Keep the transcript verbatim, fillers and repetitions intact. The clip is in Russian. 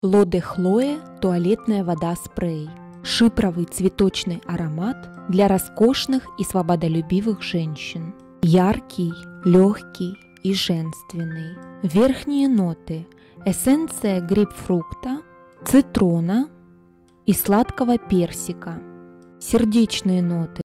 L'Eau de Chloé туалетная вода спрей. Шипровый цветочный аромат для роскошных и свободолюбивых женщин. Яркий, легкий и женственный. Верхние ноты: эссенция грейпфрукта, цитрона и сладкого персика. Сердечные ноты: